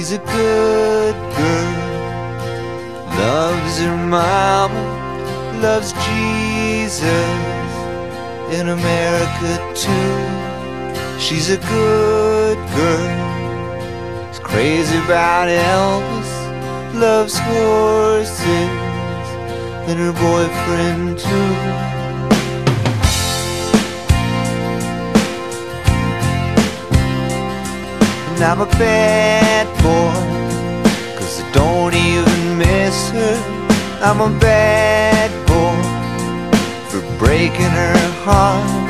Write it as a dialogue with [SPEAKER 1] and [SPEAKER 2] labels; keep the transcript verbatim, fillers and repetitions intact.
[SPEAKER 1] She's a good girl, loves her mama, loves Jesus, in America too. She's a good girl, is crazy about Elvis, loves horses, and her boyfriend too. And I'm a bad boy, 'cause I don't even miss her. I'm a bad boy for breaking her heart.